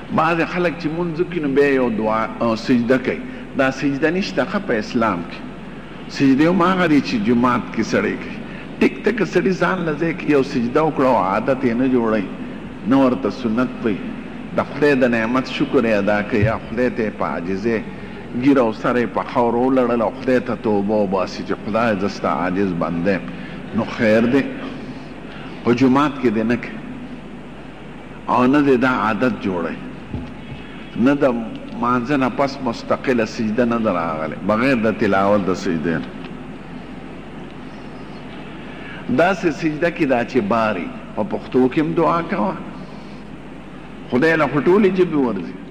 بعض خلک چې مونځ کوي نو بیا یو دعا سجده کوي. دا سجده نشته په اسلام کې. سجده هماغه دی چې جماعت کې سړی کوي. ټیک ته که سړي ځان له ځای کې یو سجده وکړه او عادت یې نه جوړوي نه ورته سنت وایي. د خدای د نعمت شکر یې ادا کوي یا خدای ته یې په عاجزۍ ګیر او سر یې په خاورو ولړل او خدای ته توبه وباسي چې خدای زه ستا عاجز بنده یم نو خیر دی. په جومات کې دې نه کوي او نه دې دا عادت جوړوي. نه د مانځه نه پس مستقله سجده نه ده راغلی بغیر د تلاوت د سجدې نه. داسې سجده کې دا چې باري په پښتو کې هم دعا کوه. خدای له خو ټولې ژبې ورځي